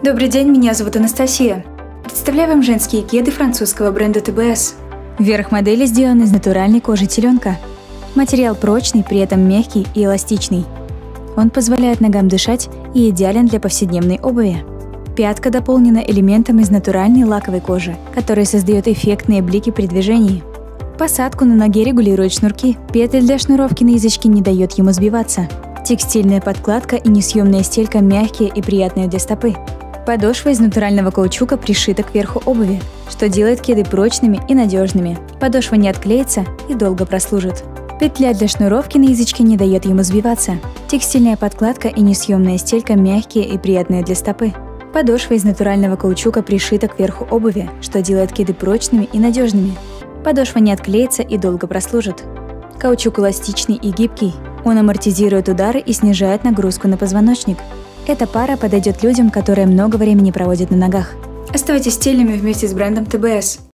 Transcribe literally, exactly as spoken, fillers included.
Добрый день, меня зовут Анастасия. Представляю вам женские кеды французского бренда тэ бэ эс. Верх модели сделан из натуральной кожи теленка. Материал прочный, при этом мягкий и эластичный. Он позволяет ногам дышать и идеален для повседневной обуви. Пятка дополнена элементом из натуральной лаковой кожи, который создает эффектные блики при движении. Посадку на ноге регулируют шнурки. Петель для шнуровки на язычке не дает ему сбиваться. Текстильная подкладка и несъемная стелька мягкие и приятные для стопы. Подошва из натурального каучука пришита к верху обуви, что делает кеды прочными и надежными. Подошва не отклеится и долго прослужит. Петля для шнуровки на язычке не дает ему сбиваться. Текстильная подкладка и несъемная стелька мягкие и приятные для стопы. Подошва из натурального каучука пришита к верху обуви, что делает кеды прочными и надежными. Подошва не отклеится и долго прослужит. Каучук эластичный и гибкий. Он амортизирует удары и снижает нагрузку на позвоночник. Эта пара подойдет людям, которые много времени проводят на ногах. Оставайтесь стильными вместе с брендом тэ бэ эс.